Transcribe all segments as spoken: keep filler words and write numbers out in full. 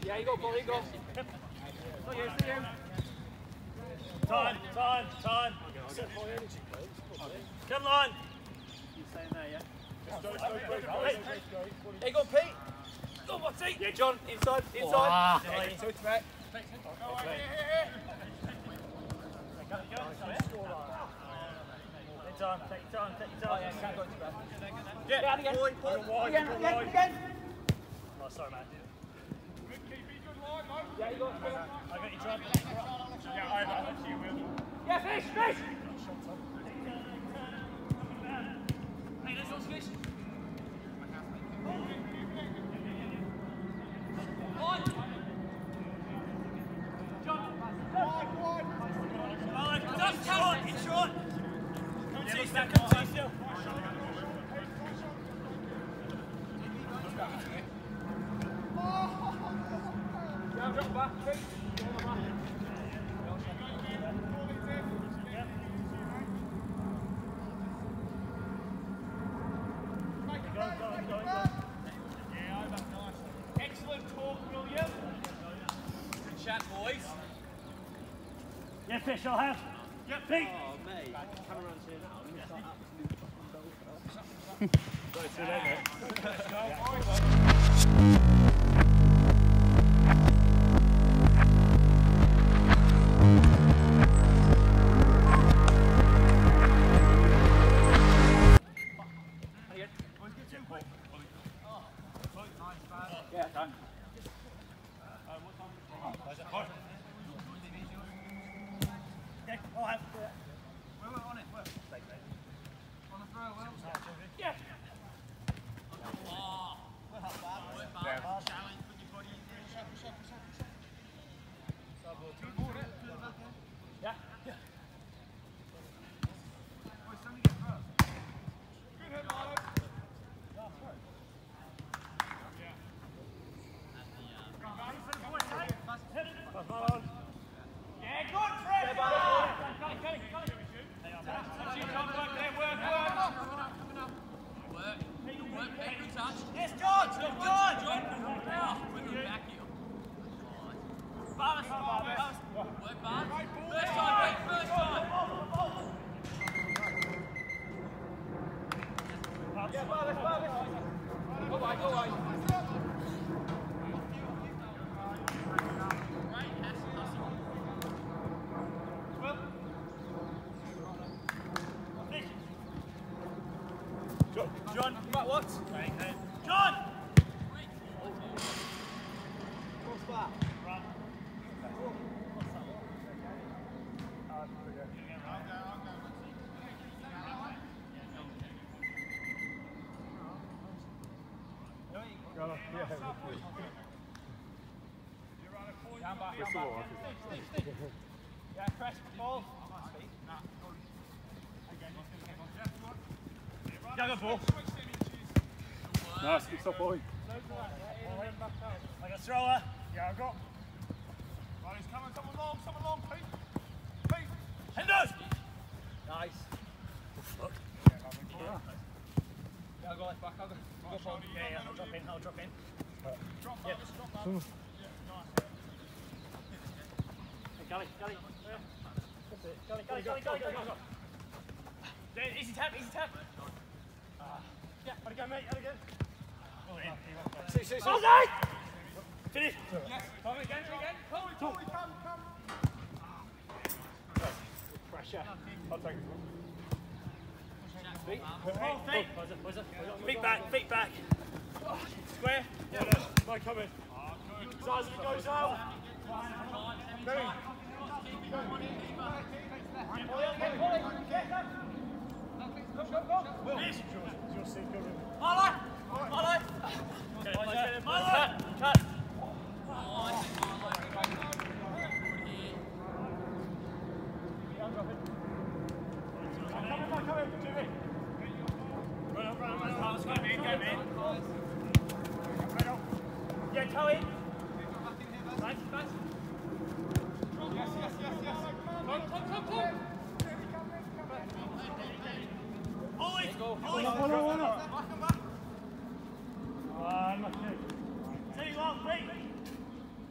Yeah, you go, Paul, you go. Oh, yeah, see you. Time, time, time. Come on. You saying there, yeah? Go, go, go, go, Hey, hey, go, Pete. Go, Watty. Yeah, John, inside, inside. Wow. Yeah, yeah, so it's back. Take time, take time, take time. Oh, yeah, can't go into back. Yeah, Yeah, again. boy, pull wide, Again, pull again, wide. again. Oh, sorry, man. Yeah, you go. I got you, John. Yeah, over. You will. Yeah, fish, fish. Hey, let's go fish. On. John. Wide, wide. Oh, it's short, it's short. Come and see, stand, come and see still. Yeah, drop back, Pete. Excellent talk, William. Good chat, boys. Yeah, fish, I'll have. Yep, Pete. Oh, mate. Cameron's here now. I'm going to start absolute fucking Yeah, done. Okay, I'll have. We're on it, we're on the throw, Will. Yeah. Oh, well, not bad. Work hard. Challenge, put your body in there. Shuffle, shuffle, shuffle, shuffle. Yeah. Yeah. Boys, somebody get through. Good hit, Marlo. Yeah, good, Fred. Yeah, Kelly, Kelly, Kelly. Work, work, work. Work. Work, hey, good touch. Yes, John. John, John. John. Oh, with the back heel. Barnes, Barnes. Work, Barnes. First time, mate, first time. Yeah, Barnes, Barnes. Go wide, go wide. Great, hustle, hustle. John, John, you got what? John! What's that? Run. Down back, down back. Steve, Steve. Yeah, press, ball. Yeah, go ball. Nice, good stop, boy. Like a thrower. Yeah, I've got. Right, he's coming, someone long, someone long, Pete. Pete. Henders! Nice. Fuck. Yeah, I'll go left back, I'll go. Go forward. Yeah, yeah, I'll drop in, I'll drop in. Drop Yeah. back, drop back. Yeah, nice. Hey, Kelly, Kelly. That's it. Kelly, Kelly, Kelly, Kelly, go, go, go. There, easy tap, easy tap. Yeah, How'd it go, mate? How'd it go? Oh, in. See, see, see. Oh, nice! Finish. Yes. Come again, again. Come, come, come, come. Pressure. I'll take it. Feet. Oh, feet. Feet back, feet back. Square. Yeah. Might come in. Size as it goes out. Boom. Go, go, go. Finish. It's your seat, go in. Marlo! Marlo! Get it, get it, Marlo! cut, cut. Yeah, toe in. Nice, nice. Yes, yes, yes, yes. Come, come, come, come. Hold it, hold it. Back and back. One, two. Two, one, three.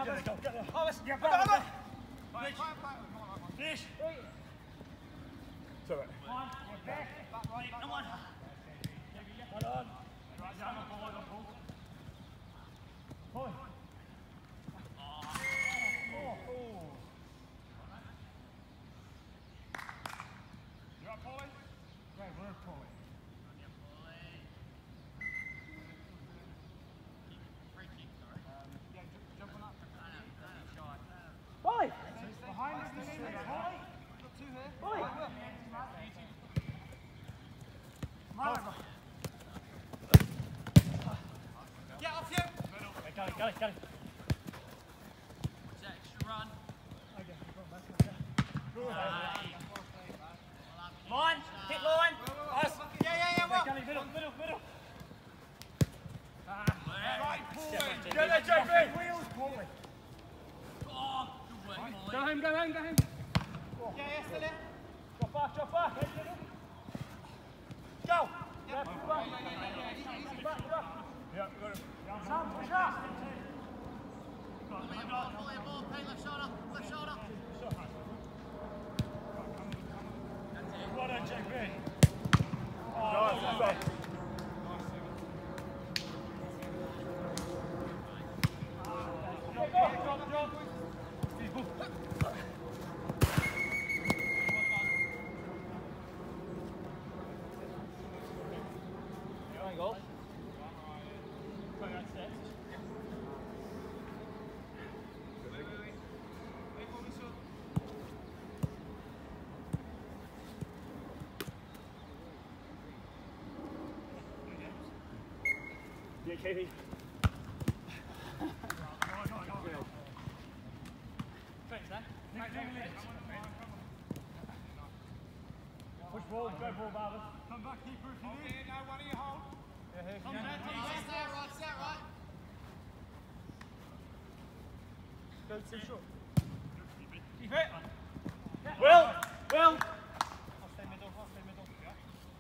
Get there, go, get there. Oh, let's Yeah, go, back, go, back. go. Finish. It's all right. One, back, back right, come on. Hold on. Right down the ball, on ball. Pull. Oh, oh. You up, Paulie? Great work, Paulie. Boy! Behind us, this is Paulie. Boy! Get off you! Okay, got it, got it, got it. Extra run. Line, hit line. Us. Yeah, yeah, yeah, well. Gully, middle, middle, middle. Right, Paulie. Get there, J B. Wheels, Paulie. Oh, good work, Paulie. Go home, go home, go home. Yeah, yeah, still there. Drop back, drop back. Go. Yeah, back. Back, back. Yeah, got him. Sam, push up. Pull your ball, pull your ball, Pete, left shoulder, left shoulder. Well done, J B. Oh, nice, nice. Drop, drop, drop, drop. Goal. Yeah, Katie. Push ball, go ball, Barbara. Come back, keeper, if you need. No, one of you hold. Yeah, here, Come back, right, stay right, stay right. Go too short. Keep it. Will, Will. I'll stay middle, I'll stay middle. Yeah.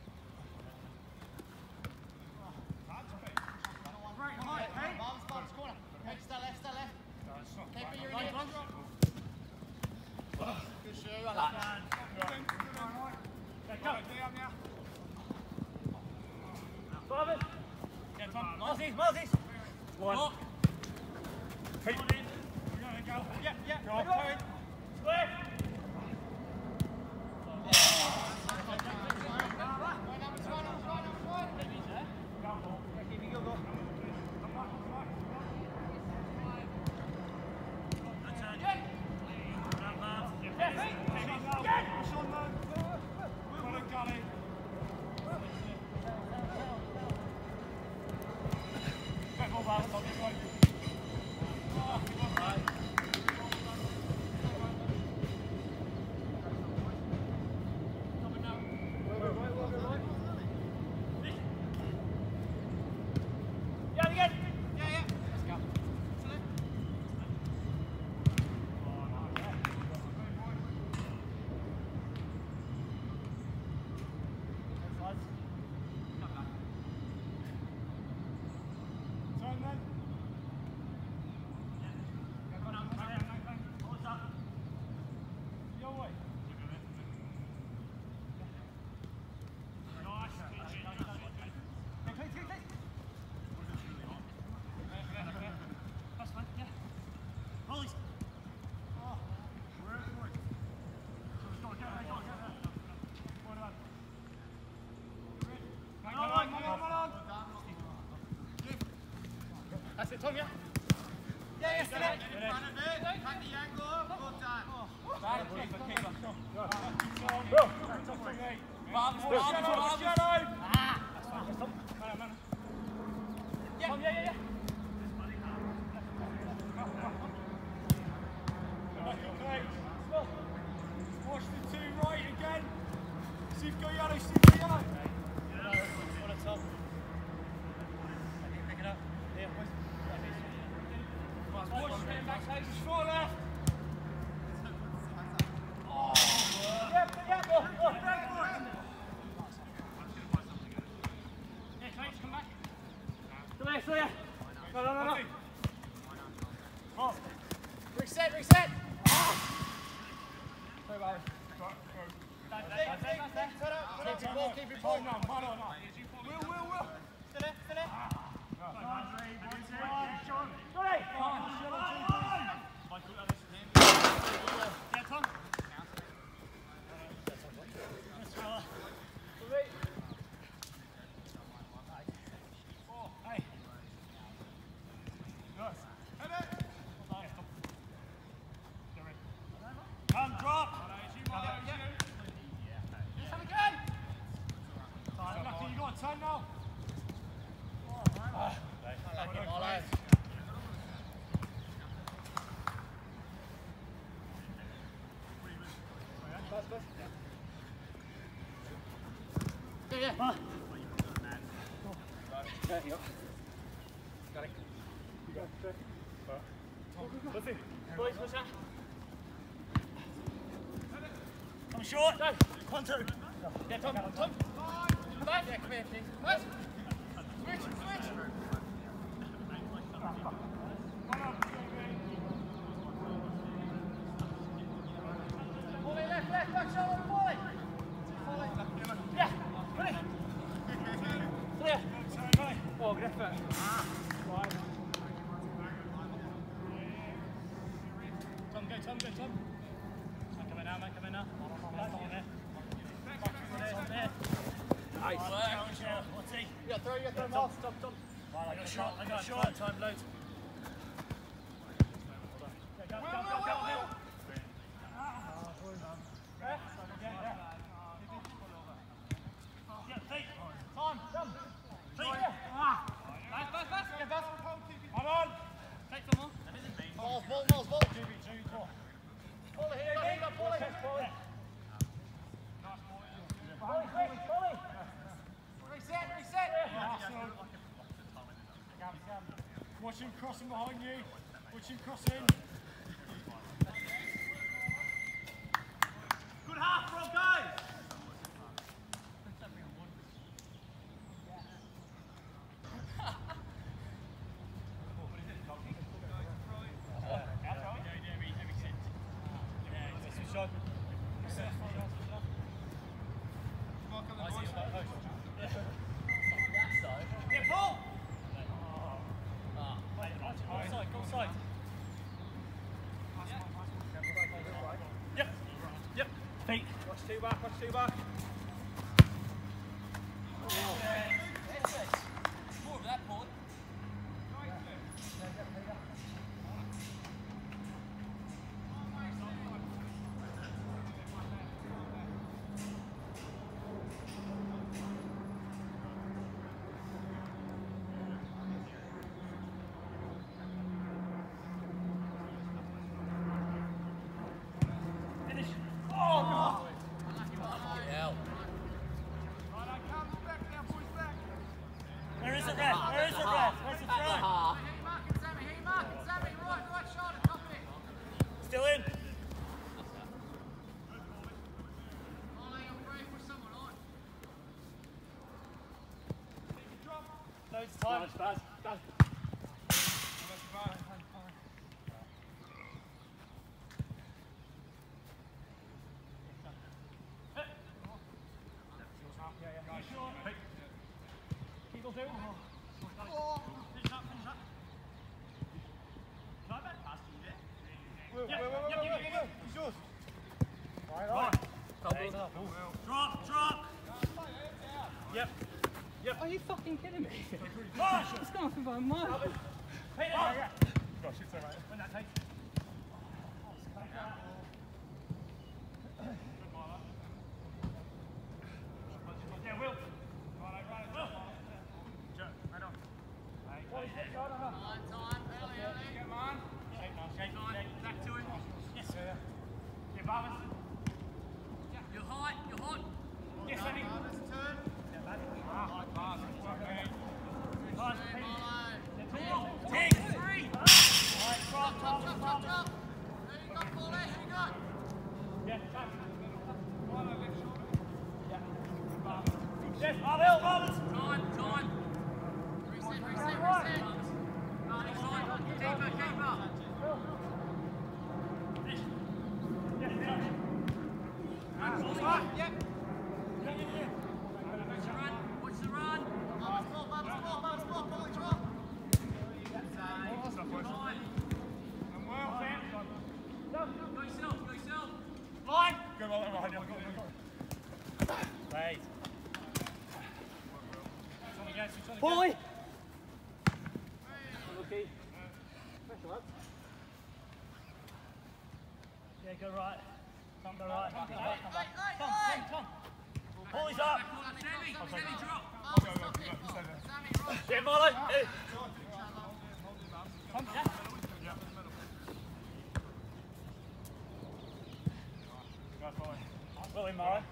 Right, right, hey. Barb's box corner. Okay, stay left, stay left. Keep it, you're in it. Good shoe, I like that. Yeah, come. Barbara. Get Tom. Moses, Moses. One. Keep. Yeah, yeah. Go on. Go. Square. That's it, Tom, yeah? Yeah, yeah, still In front of it, cut the angle, full time. Bad keeper, keeper. Will. Top thing, mate. Barbs, Will. Barbs, Shadow, Barbs. shadow. Ah! Tom. Man, man. Yeah. Tom, yeah, yeah, yeah. Okay. Watch the two right again. See if go yellow, see if go yellow. On the top. Pick it up. Here, boys. Watch the back face. Short left. Oh. Yeah, yeah, oh, oh, back, boys. reset. Sorry, Barry. Keep your ball, keep your ball. No, no, no, no. Will, will, will. Still there, still there. Yeah, Tom. Yes, fella. Hey. Nice. Come, drop. Yes, have a game. Lucky you got a ten now. I like it, Marlo. Yeah, yeah. Ah. There you go. Got it. Listen. Boys, push that. Come short. Go. One, two. Yeah, Tom, Tom. Come back. Yeah, come here, please. What? Switch, switch. Volley, left, left, back, shoulder, volley. Volley. Yeah. Ready. Clear. Oh, good effort. Tom, go, Tom, go, Tom. Man, come in now, man, come in now. Back on there. Back on there. Nice work. What's he? Yeah, throw, yeah, throw him off. Stop, stop. I got shot, I got shot. Time loads. Go, go, go, go, go, go. Yeah, feet. Time, jump. Feet. Ah. Pass, pass, pass. Yeah, pass. Come on. Take some more. Balls, ball, balls, ball. Volley here, volley, volley. Volley. Volley, quick, volley. Reset, reset. Watch him crossing behind you. Watch him crossing. Good half, bro, guys. Two back, watch two back. More of that, Paul. Finish. Oh, no. Where is it, Red? Where is it, Red? Where's the throw? Still in. Loads of time. Baz, Baz. Keep on doing. Oh. Finish up, finish up. Can I back past you there? Will, Yep, Will, Will, yep, Will, yep, Will, yep. Will. It's yours. Right, right. Drop, drop. Yep. Yep. Are you fucking kidding me? Marsh. It's gone for about a mile. Hey, Oh, yeah. Gosh, it's alright. when that takes. Yeah, Will. Right, right, Will. Joe, right on. Right, right. Come on. Shake now, shake, shake. Back to him. Yes. Yeah, yeah. Yeah, Barnes. You're hot, you're hot. Yes, Andy. Yeah, back. Ah, pass. Pass. Take three. All right, drop, drop, drop. well done, Ryan. Wait. Boy! Lucky. Pressure, lads. Yeah, go right. Tom, go right. Tom, Tom, Tom, Tom. Pull his up. Yeah, Marlo. Hey. Tom, yeah. Well in, Marlo.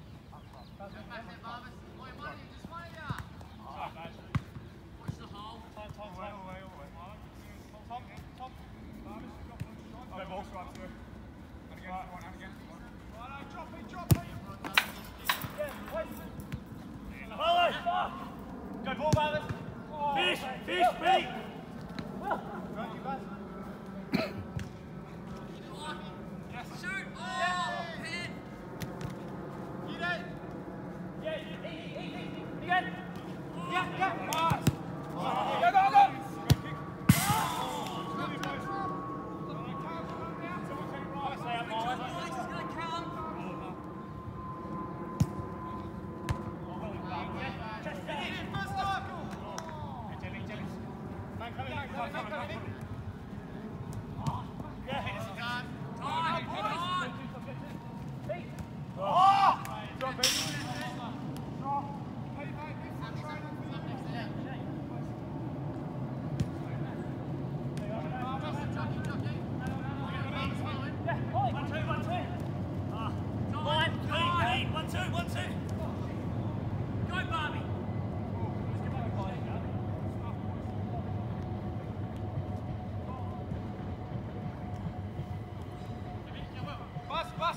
Watch the hole. Tom, Tom, Tom. Tom, Tom. Go ball. And again, and again. Right, drop it, drop it. Yeah, wait. Marlo, fuck. Go ball, Marlo. Fish, fish, feet. Shoot! Oh, pin! Get it. Yeah, eat, eat, eat, eat. Again. Yeah, yeah. Pass. Go, go, go. Stay up, Marlo. Boys, he's gonna come. Man coming, man coming, man coming. Yeah, hit us. Time, time, come on! Oh! Drop it. One, two, one, two. Line, lead, one, two, one, two. Go, Barbie! Pass, pass.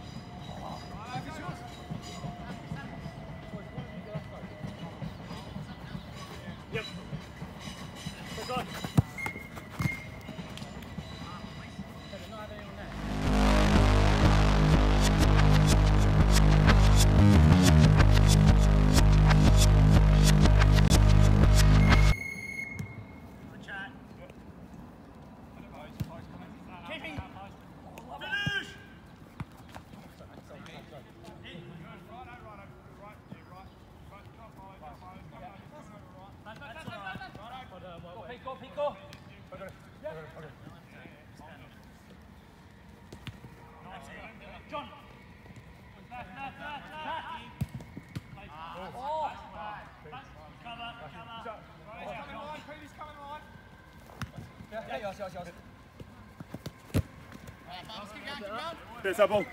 Yep. Good on. Pico, Pico. John. Back, back, back, back. Oh. Cover, cover. He's coming on, Peter's coming on. Yeah, yeah, yes, yes, yes. There's that ball.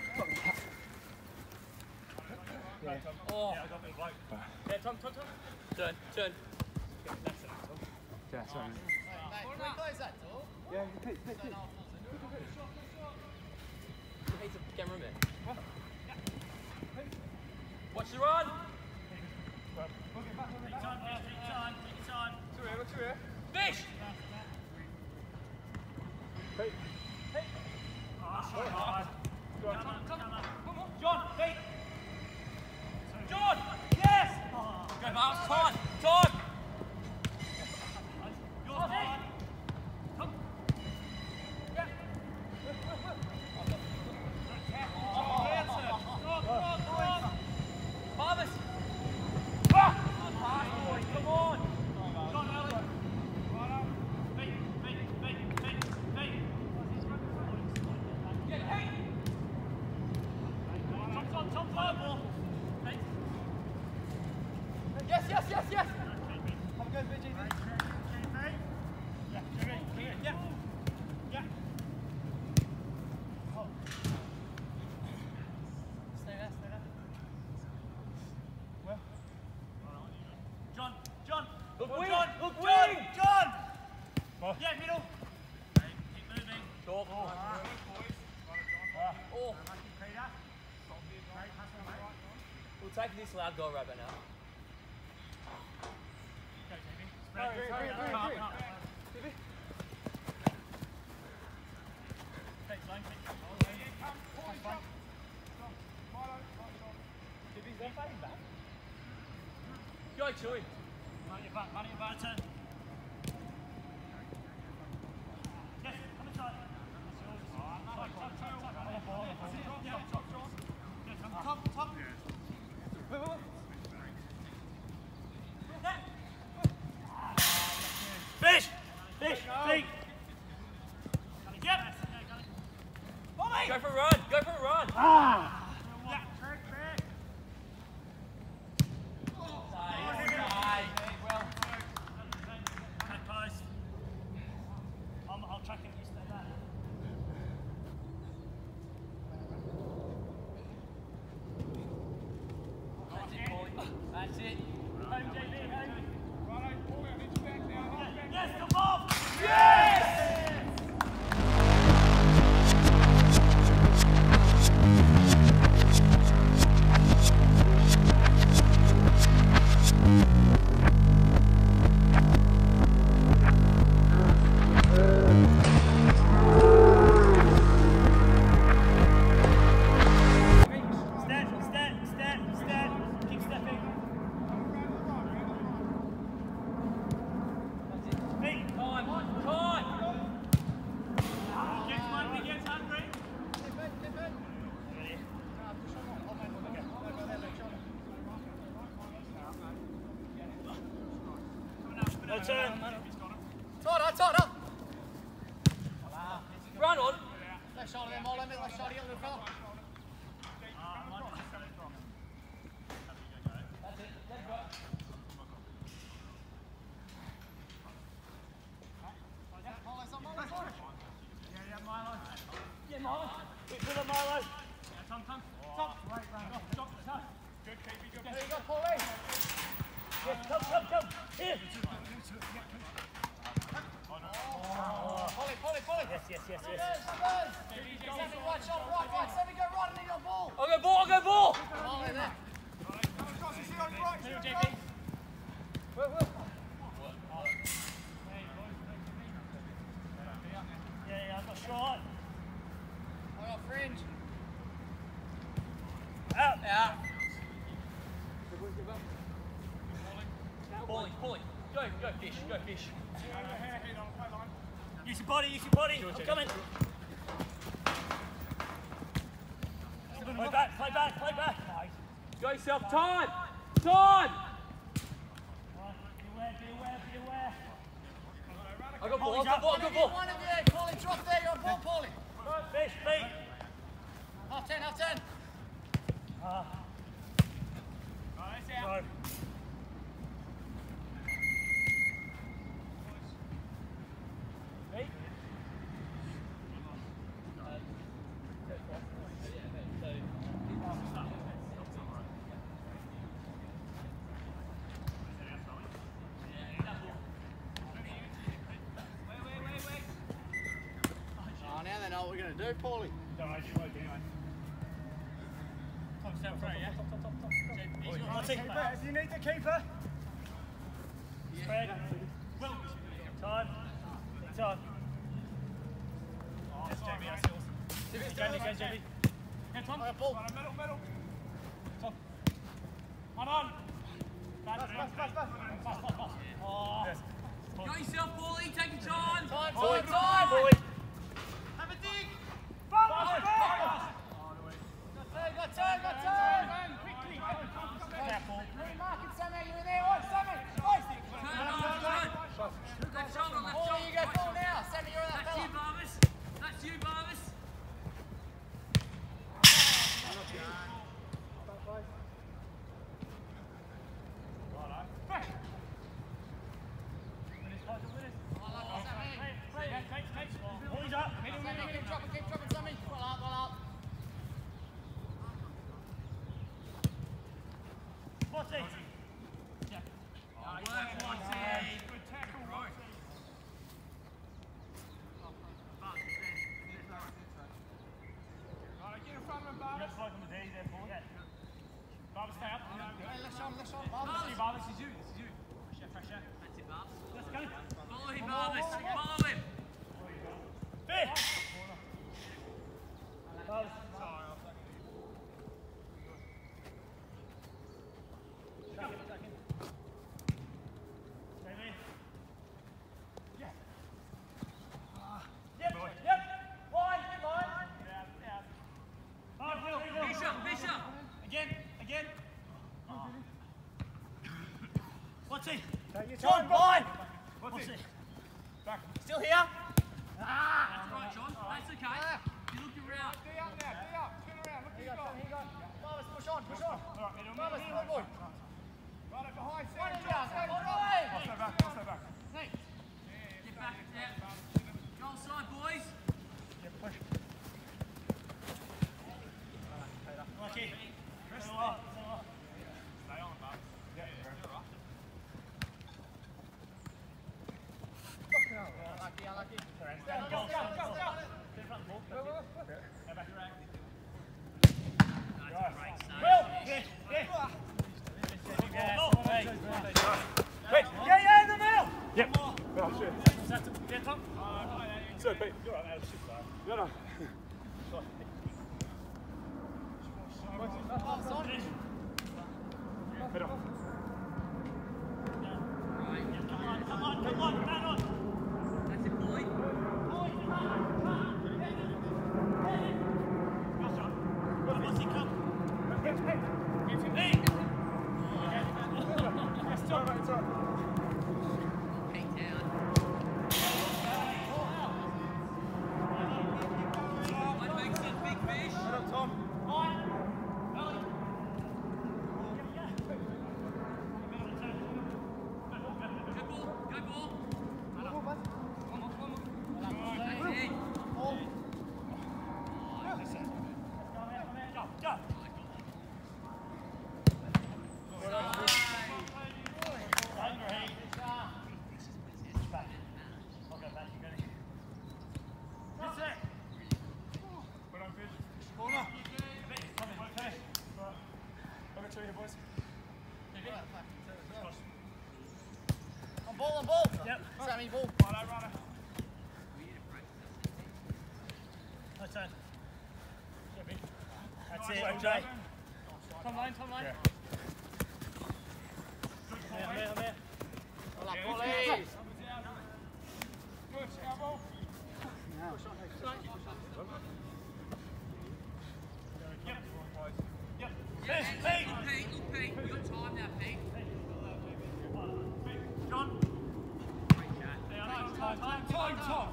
Oh. Yeah, Tom, Tom, Tom. Turn, turn. Yeah, sorry. Yeah, Pete, Pete, Pete. Hey, camera man. Watch the run. Take time, take time, take time. Two here, two here. Fish. Hey. Hey. Come on, come on, come on. John, Pete. John, yes. Go, Miles. Time, time. Yours, Pete. Come. Yeah. Marvis. Ah! Come on. John, early. Pete, Pete, Pete, Pete, Pete. Yeah, hey. Tom, Tom, Tom, Tom. Pete. Yes, yes, yes, yes. Have a go, Vijay. Yeah, Jimmy, yeah, yeah. Oh. Stay there, stay there. Well. John, John. Look, Oh, wing, John, look, John, wing. John. Yeah, middle. Keep moving. Talk. Oh. Oh. We'll take this loud goal rabbit now. Spread, spread, spread, spread. Take line, take line. Go, Chewy. Money your back, money your back, turn. Yes, come inside. That's yours. Side, side, side, side. On the ball, on the ball. Yeah, top, John. Go for a run. Go for a run. Ah! Yeah, track back. Cut post. I'm, I'll track it, you stay back. That's it, boy. That's it. Home, J B, home. Righto, Paulie, I need you back now. Hold back. Yes, come on! Yes! Step, step, step, step. Keep stepping. Feet. Time. Time. Gets hungry, gets hungry. No turn. Tighter, tighter. Run on. Left shoulder there, Molo, left shoulder, get a little fella. Molo's on, Molo's on. Yeah, Milo. Quick pull up, Milo. Come, come. Top. Right, round. Stop, stop. Good, K B, good. There you go, Paulie. Yes, come, come, come. Here. Paulie, Paulie, Paulie. Yes, yes, yes, Good, yes. good. Sammy, right shoulder, right, right. Sammy, go right and then your ball. I'll go ball. I'll go ball. Molo there. Come across, you see on your right. Two, J B. Yeah, yeah, I've got short. I got fringe. Out. Out. Paulie, Paulie. Go, go fish. Go fish. Use your body, use your body. I'm coming. Play back, play back, play back. Nice. Go yourself. Time. Time. Be aware, be aware, be aware. I got ball. I got ball. I got ball. One of you, Paulie, drop there, you're on ball, Paulie. Fish, feet. Half ten, half ten. Ah. Go. Feet. Oh, now they know what we're going to do, Paulie. No, I do, I do, I Top, step front, yeah? Top, top, top, top. What's it? Keeper, if you need the keeper. Spread. Time. Time. Yes, J B, that's yours. Go, Nick, go, J B. Go, Tom. I got ball. Right, middle, middle. Tom. One on. Pass, Pass, pass, pass, pass. pass, pass, pass. Oh. Yes. Go yourself, Paulie. Take your time. Time, Boy, time, time. boy. Have a dig. Pass, pass. Got turn, got turn, got turn. Quickly. Careful. Hey, Mark and Sammy, you in there? What, Sammy? Oi. Turn on, turn. Left shoulder, left Paulie, shoulder. you go full now. Sammy, you're that That's you, fella. Barvis. That's you, Barvis. Boys up. Sammy, keep dropping, keep dropping, Sammy. Well up, well up. What's it? Work, Watty. Good tackle, right. Right, get in front of him, Barvis. Just like on the day there, boy. Barvis, stay up. Hey, left shoulder, left shoulder. Barvis. See, Barvis, this is you, this is you. Pressure, pressure. That's it, Barvis. Let's go. Follow him, Barvis. Follow him. Fish. Pass. Yep, yep. Line, line. Hard, Will, Will. Fish up, fish up. Again, again. What's he? Take your John, time, line. What's What's it? it? Back. Still here? That's right, John. That's okay. look around. D up now, D up. Turn around, look Here you at go, your here you go. Marvis, push on, push on. Marvis, Right, good boy. right behind, One Sam. in Drop, down, Sam, all the drop. way. I'll stay back, I'll stay back. Hey, get back there. Goal side, boys. Lucky. Stay on, Mark. Yeah, you're right. Unlucky, unlucky. Go, go, go, go. Will! Pete, Yeah, yeah, in the middle! Yep. Oh, shit. Yeah, Tom. So, Pete. You're right, man. Shit, man. No, no. Marvis on. Head off. Come on, come on, come on, man on! That's it, boy. What's he come? Pete, Pete. It's me! It's all right, it's all right. Take down. One makes it big fish. Head up, Tom. Go ball, go ball. That's it. Go, go! Put on pitch. Corner. I'll get to you, boys. On ball, on ball. Yep. Sammy, ball. Righto, righto. My turn. That's Nice it, way, O J. Jonathan. Tom line, Tom line. Yeah. I'm here, I'm here, I'm here. Like, Yeah, volley. it's Good, elbow. Yep. Yeah, Pete, Pete, Pete. Pete, look, Pete. We've got time now, Pete. John. Great chat. Time, time, time, time, time.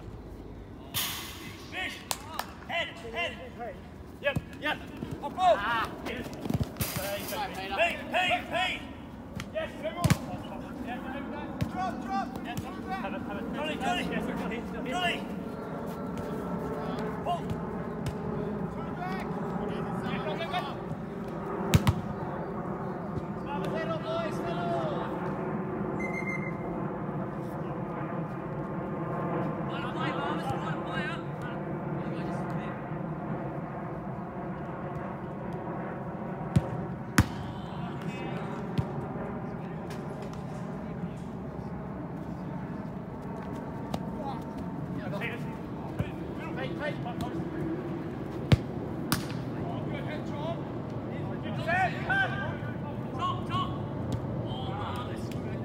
Fish. Head, head. Yep, yep. Up, ball. Ah. Pete, Sorry, Peter. Pete, Pete. Yes, two more. Drop, drop. Yep. Move that. Have it, have it. Johnny, Johnny. Yes, still here, still here. Johnny. Pull. Two back. Settle, boys, settle. One play, Marvis, one player. You guys just submit. Pete, Pete. Good head, Tom. Top, top. Oh, Marvis.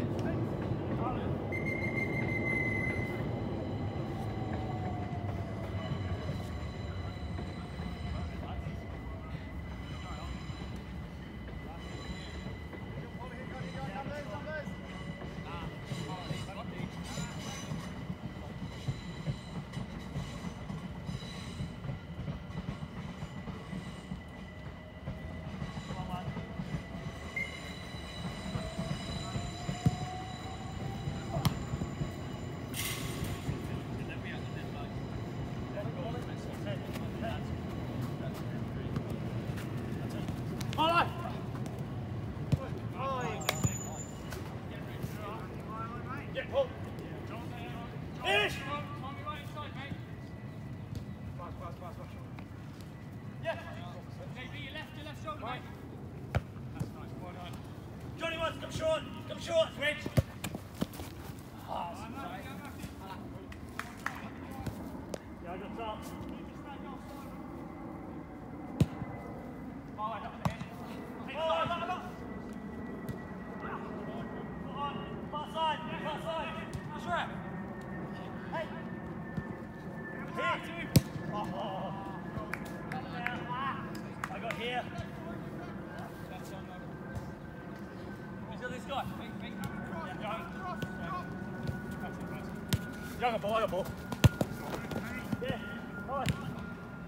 Finish! Pass, pass, pass, pass. Johnny wants to come short. Come short, switch. Yeah, I got top. Oh, I got the head. Hey, oh, I got, I got. Come on, far side, far side. That's right. Hey. Here. Oh. I got here. Who's this guy? Younger ball, younger ball. Yeah, all right.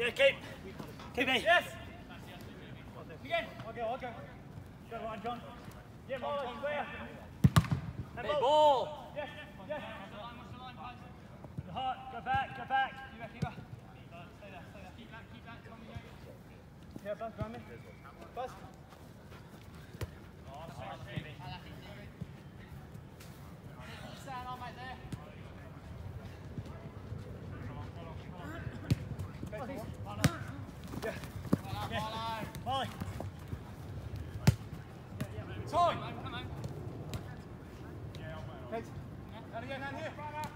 Yeah, keep. Keep me. Yes. Again. I'll go, I'll go. Go right, John. Yeah, Molly, clear. And Hey, ball. ball. Yes, yes. The heart, go back, go back. Keep that, keep that. Stay there, stay there. Keep that, keep that. Tommy, yeah. Yeah, Buzz, grab me. Buzz. Stand on, mate, there. Yeah. Molly. Time. Come on. Kate. Down again, down here.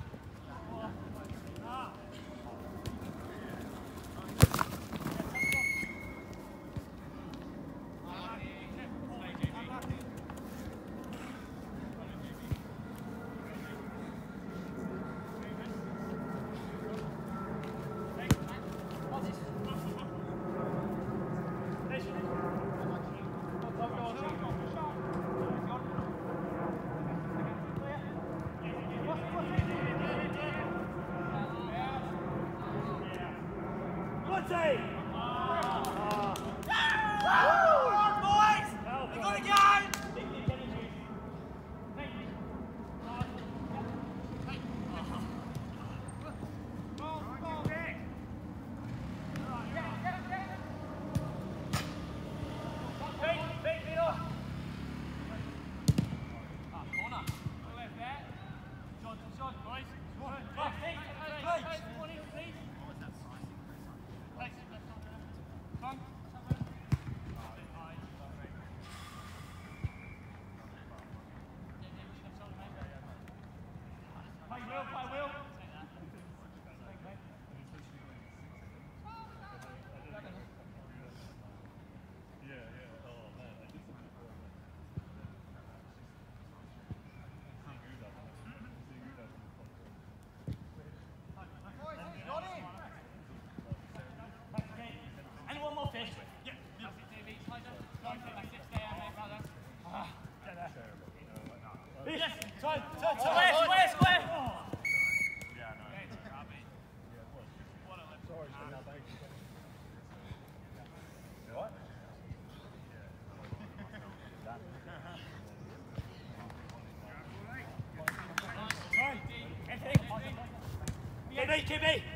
And one more fish. Yeah. Yes. Time, time, time. Square, square, square. Yeah, no. What? Keep me, keep me.